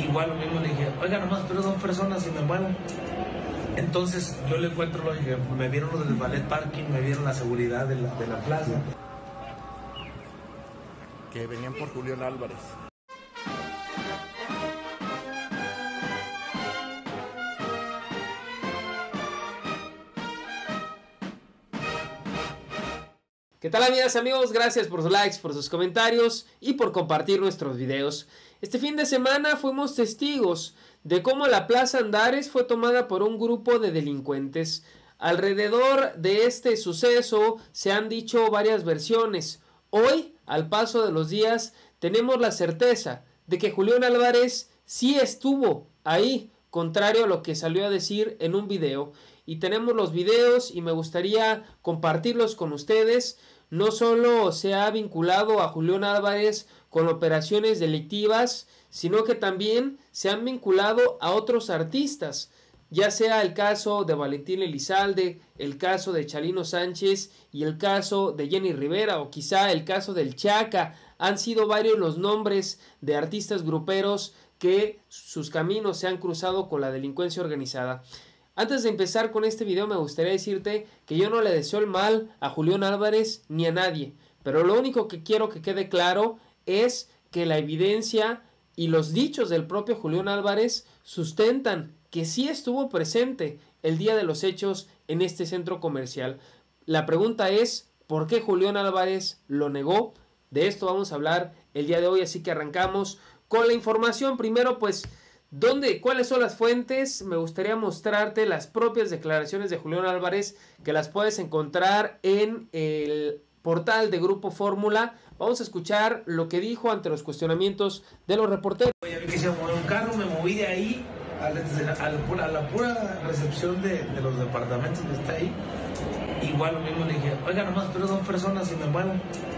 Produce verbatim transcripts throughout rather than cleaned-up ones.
igual lo mismo le dije, oiga, nomás pero dos personas y me muero. Entonces yo le encuentro lógica, me vieron los del ballet parking, me vieron la seguridad de la, de la plaza. Que venían por Julián Álvarez. ¿Qué tal, amigas y amigos? Gracias por sus likes, por sus comentarios y por compartir nuestros videos. Este fin de semana fuimos testigos de cómo la Plaza Andares fue tomada por un grupo de delincuentes. Alrededor de este suceso se han dicho varias versiones. Hoy, al paso de los días, tenemos la certeza de que Julián Álvarez sí estuvo ahí, contrario a lo que salió a decir en un video. Y tenemos los videos y me gustaría compartirlos con ustedes. No solo se ha vinculado a Julián Álvarez con operaciones delictivas, sino que también se han vinculado a otros artistas, ya sea el caso de Valentín Elizalde, el caso de Chalino Sánchez y el caso de Jenny Rivera, o quizá el caso del Chaca. Han sido varios los nombres de artistas gruperos que sus caminos se han cruzado con la delincuencia organizada. Antes de empezar con este video me gustaría decirte que yo no le deseo el mal a Julián Álvarez ni a nadie, pero lo único que quiero que quede claro es que la evidencia y los dichos del propio Julián Álvarez sustentan que sí estuvo presente el día de los hechos en este centro comercial. La pregunta es, ¿por qué Julián Álvarez lo negó? De esto vamos a hablar el día de hoy, así que arrancamos con la información. Primero, pues, ¿dónde? ¿Cuáles son las fuentes? Me gustaría mostrarte las propias declaraciones de Julián Álvarez, que las puedes encontrar en el portal de Grupo Fórmula. Vamos a escuchar lo que dijo ante los cuestionamientos de los reporteros. Ya vi que se movió un carro, me moví de ahí a la, a la, pura, a la pura recepción de, de los departamentos que está ahí. Igual lo mismo le dije, oiga, nomás pero dos personas y me muero.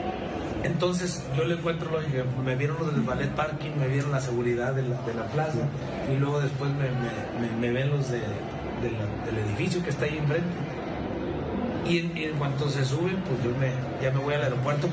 Entonces yo le encuentro lógica, me vieron los del ballet parking, me vieron la seguridad de la, de la plaza y luego después me, me, me, me ven los de, de la, del edificio que está ahí enfrente. Y en, y en cuanto se suben, pues yo me, ya me voy al aeropuerto.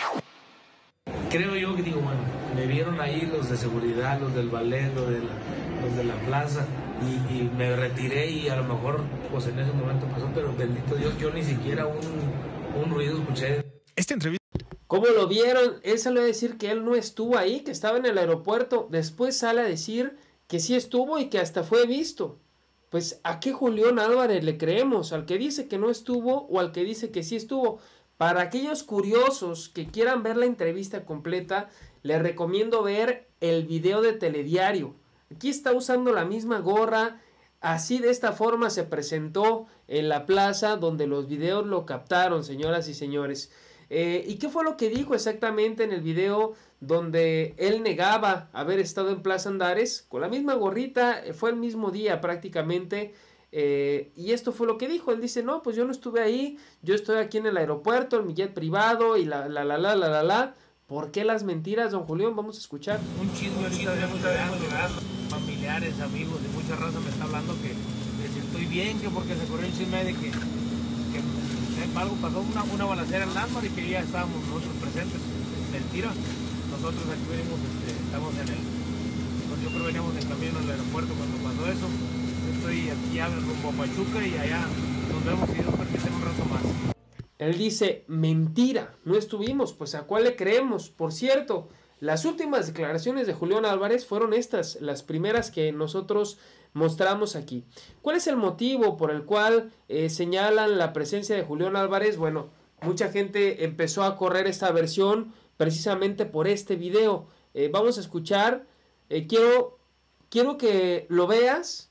Creo yo que digo, bueno, me vieron ahí los de seguridad, los del ballet, los de la, los de la plaza y, y me retiré y a lo mejor pues en ese momento pasó, pero bendito Dios, yo ni siquiera un, un ruido escuché. Esta entrevista. ¿Cómo lo vieron? Él salió a decir que él no estuvo ahí, que estaba en el aeropuerto. Después sale a decir que sí estuvo y que hasta fue visto. Pues, ¿a qué Julián Álvarez le creemos? ¿Al que dice que no estuvo o al que dice que sí estuvo? Para aquellos curiosos que quieran ver la entrevista completa, les recomiendo ver el video de Telediario. Aquí está usando la misma gorra. Así, de esta forma, se presentó en la plaza donde los videos lo captaron, señoras y señores. Eh, ¿Y qué fue lo que dijo exactamente en el video donde él negaba haber estado en Plaza Andares? Con la misma gorrita, fue el mismo día prácticamente, eh, y esto fue lo que dijo. Él dice, no, pues yo no estuve ahí, yo estoy aquí en el aeropuerto, en mi jet privado y la la la la la la la. ¿Por qué las mentiras, don Julián? Vamos a escuchar. Un chisme ahorita de muchos familiares, amigos, de mucha raza me está hablando que, que si estoy bien, que porque se corrió el chisme de que, que algo pasó, una, una balacera en Landmark y que ya estábamos nosotros presentes. Mentira. Nosotros aquí venimos, este, estamos en el, pues yo creo que veníamos en camino al aeropuerto cuando pasó eso. Yo estoy aquí ya rumbo a Pachuca y allá nos vemos y Dios permite un rato más. Él dice, mentira, no estuvimos. Pues ¿a cuál le creemos? Por cierto, las últimas declaraciones de Julián Álvarez fueron estas, las primeras que nosotros mostramos aquí. ¿Cuál es el motivo por el cual eh, señalan la presencia de Julián Álvarez? Bueno, mucha gente empezó a correr esta versión precisamente por este video. Eh, vamos a escuchar, eh, quiero, quiero que lo veas.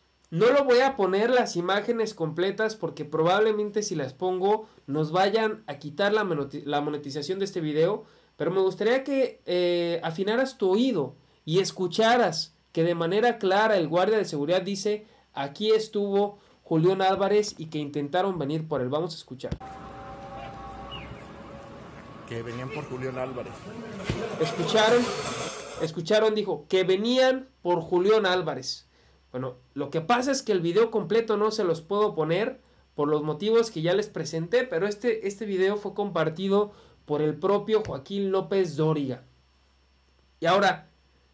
No lo voy a poner las imágenes completas porque probablemente si las pongo nos vayan a quitar la, la monetización de este video, pero me gustaría que eh, afinaras tu oído y escucharas que de manera clara el guardia de seguridad dice, aquí estuvo Julián Álvarez y que intentaron venir por él. Vamos a escuchar. Que venían por Julián Álvarez. ¿Escucharon? Escucharon, dijo, que venían por Julián Álvarez. Bueno, lo que pasa es que el video completo no se los puedo poner por los motivos que ya les presenté, pero este, este video fue compartido por el propio Joaquín López Dóriga. Y ahora,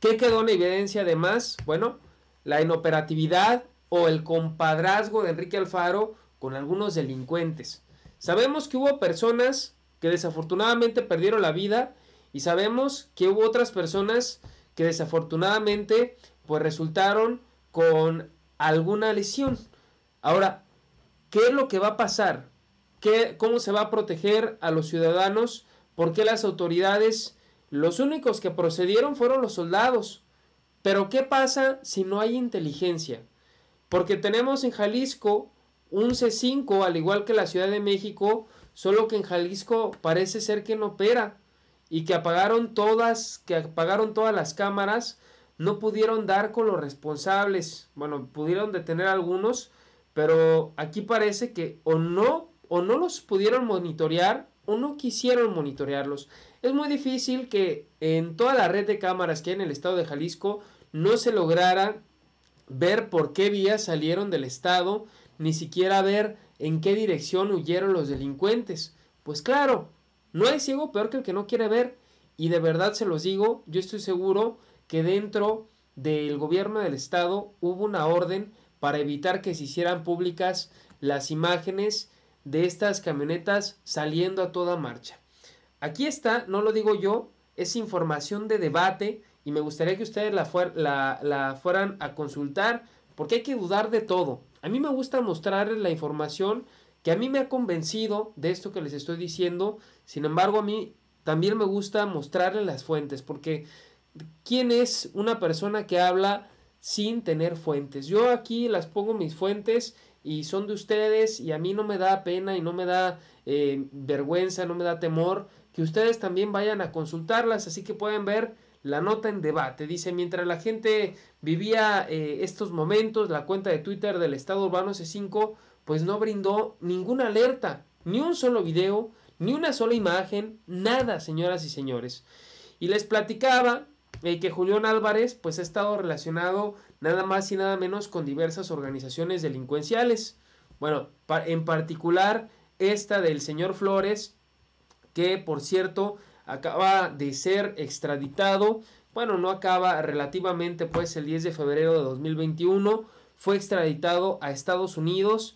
¿Qué quedó en evidencia además? Bueno, la inoperatividad o el compadrazgo de Enrique Alfaro con algunos delincuentes. Sabemos que hubo personas que desafortunadamente perdieron la vida y sabemos que hubo otras personas que desafortunadamente pues resultaron con alguna lesión. Ahora, ¿qué es lo que va a pasar? ¿Qué, ¿Cómo se va a proteger a los ciudadanos? ¿Por qué las autoridades, los únicos que procedieron fueron los soldados? Pero ¿qué pasa si no hay inteligencia? Porque tenemos en Jalisco un C cinco, al igual que la Ciudad de México, solo que en Jalisco parece ser que no opera y que apagaron todas, que apagaron todas las cámaras, no pudieron dar con los responsables. Bueno, pudieron detener a algunos, pero aquí parece que o no, o no los pudieron monitorear o no quisieron monitorearlos. Es muy difícil que en toda la red de cámaras que hay en el estado de Jalisco no se lograra ver por qué vías salieron del estado, ni siquiera ver en qué dirección huyeron los delincuentes. Pues claro, no hay ciego peor que el que no quiere ver, y de verdad se los digo, yo estoy seguro que dentro del gobierno del estado hubo una orden para evitar que se hicieran públicas las imágenes de estas camionetas saliendo a toda marcha. Aquí está, no lo digo yo, es información de debate y me gustaría que ustedes la, fuer la, la fueran a consultar, porque hay que dudar de todo. A mí me gusta mostrarles la información que a mí me ha convencido de esto que les estoy diciendo. Sin embargo, a mí también me gusta mostrarles las fuentes, porque ¿quién es una persona que habla sin tener fuentes? Yo aquí las pongo mis fuentes y son de ustedes, y a mí no me da pena y no me da eh, vergüenza, no me da temor que ustedes también vayan a consultarlas, así que pueden ver la nota en debate. Dice: mientras la gente vivía eh, estos momentos, la cuenta de Twitter del Estado Urbano C cinco pues no brindó ninguna alerta, ni un solo video, ni una sola imagen, nada, señoras y señores. Y les platicaba eh, que Julián Álvarez pues ha estado relacionado nada más y nada menos con diversas organizaciones delincuenciales. Bueno, pa en particular esta del señor Flores, que por cierto acaba de ser extraditado. Bueno, no acaba, relativamente, pues el diez de febrero de dos mil veintiuno fue extraditado a Estados Unidos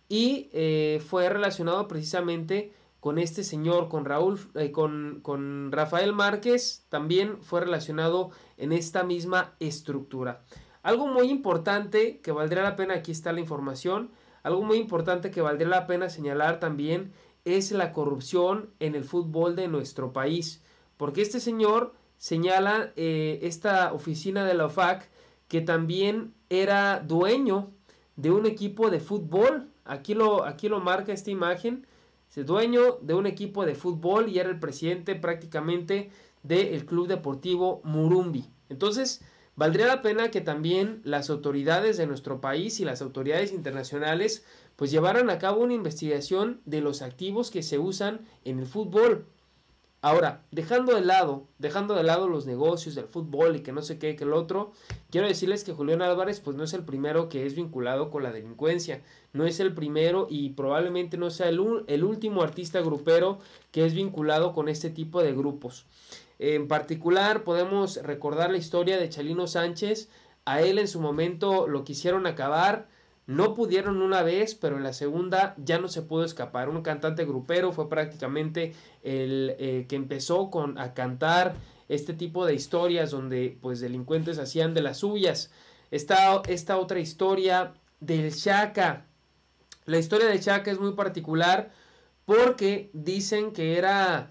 y eh, fue relacionado precisamente con este señor, con Raúl, eh, con, con Rafael Márquez, también fue relacionado en esta misma estructura. Algo muy importante que valdría la pena, aquí está la información, algo muy importante que valdría la pena señalar también es la corrupción en el fútbol de nuestro país, porque este señor señala eh, esta oficina de la O F A C que también era dueño de un equipo de fútbol. Aquí lo, aquí lo marca esta imagen, es dueño de un equipo de fútbol y era el presidente prácticamente del Club Deportivo Murumbi. Entonces valdría la pena que también las autoridades de nuestro país y las autoridades internacionales pues llevaran a cabo una investigación de los activos que se usan en el fútbol. Ahora, dejando de lado, dejando de lado los negocios del fútbol y que no sé qué, que el otro, quiero decirles que Julián Álvarez pues no es el primero que es vinculado con la delincuencia, no es el primero y probablemente no sea el, el último artista grupero que es vinculado con este tipo de grupos. En particular podemos recordar la historia de Chalino Sánchez. A él en su momento lo quisieron acabar, no pudieron una vez, pero en la segunda ya no se pudo escapar. Un cantante grupero, fue prácticamente el eh, que empezó con, a cantar este tipo de historias donde pues delincuentes hacían de las suyas. Esta, esta otra historia del Chaca. La historia del Chaca es muy particular porque dicen que era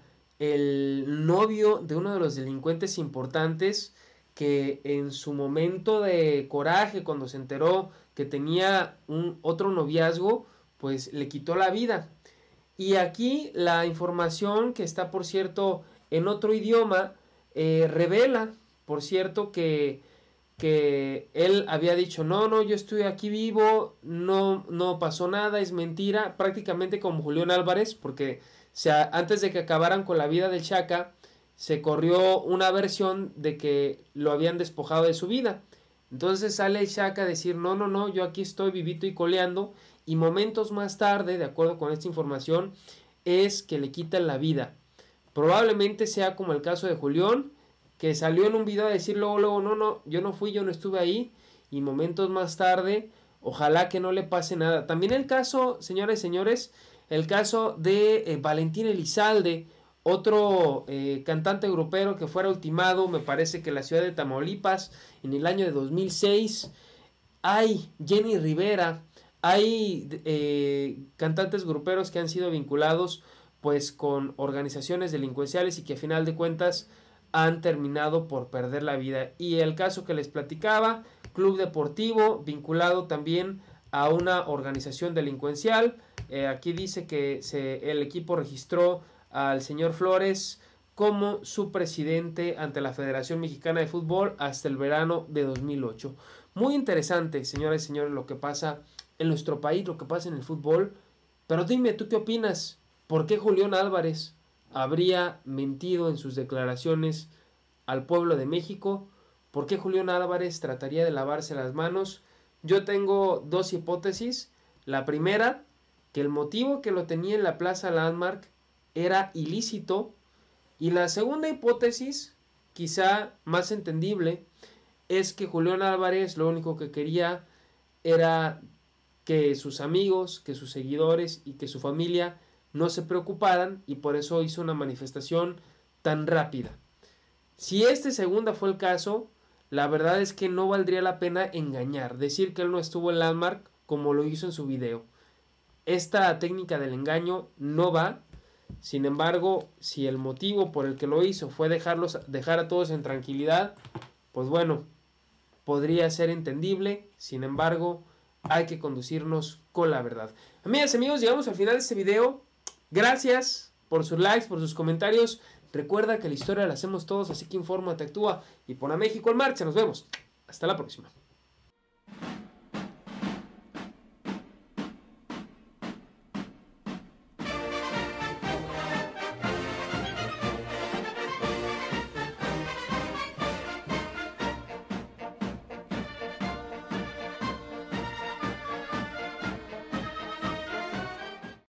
el novio de uno de los delincuentes importantes que en su momento de coraje, cuando se enteró que tenía un otro noviazgo, pues le quitó la vida. Y aquí la información, que está por cierto en otro idioma, eh, revela por cierto que, que él había dicho no, no, yo estoy aquí vivo, no, no pasó nada, es mentira, prácticamente como Julián Álvarez, porque o sea, antes de que acabaran con la vida del Chaca, se corrió una versión de que lo habían despojado de su vida. Entonces sale el Chaca a decir, no, no, no, yo aquí estoy vivito y coleando, y momentos más tarde, de acuerdo con esta información, es que le quitan la vida. Probablemente sea como el caso de Julián, que salió en un video a decir luego, luego, no, no, yo no fui, yo no estuve ahí, y momentos más tarde, ojalá que no le pase nada. También el caso, señoras y señores, el caso de eh, Valentín Elizalde, otro eh, cantante grupero que fuera ultimado, me parece que en la ciudad de Tamaulipas, en el año de dos mil seis. Hay Jenny Rivera, hay eh, cantantes gruperos que han sido vinculados pues con organizaciones delincuenciales y que a final de cuentas han terminado por perder la vida. Y el caso que les platicaba, Club Deportivo vinculado también a una organización delincuencial. Eh, aquí dice que se, el equipo registró al señor Flores como su presidente ante la Federación Mexicana de Fútbol hasta el verano de dos mil ocho. Muy interesante, señoras y señores, lo que pasa en nuestro país, lo que pasa en el fútbol. Pero dime, ¿tú qué opinas? ¿Por qué Julián Álvarez habría mentido en sus declaraciones al pueblo de México? ¿Por qué Julián Álvarez trataría de lavarse las manos? Yo tengo dos hipótesis. La primera, que el motivo que lo tenía en la Plaza Landmark era ilícito. Y la segunda hipótesis, quizá más entendible, es que Julián Álvarez lo único que quería era que sus amigos, que sus seguidores y que su familia no se preocuparan, y por eso hizo una manifestación tan rápida. Si este segunda fue el caso, la verdad es que no valdría la pena engañar, decir que él no estuvo en Landmark como lo hizo en su video. Esta técnica del engaño no va. Sin embargo, si el motivo por el que lo hizo fue dejarlos, dejar a todos en tranquilidad, pues bueno, podría ser entendible. Sin embargo, hay que conducirnos con la verdad. Amigas y amigos, llegamos al final de este video. Gracias por sus likes, por sus comentarios. Recuerda que la historia la hacemos todos, así que infórmate, actúa y pon a México en marcha. Nos vemos. Hasta la próxima.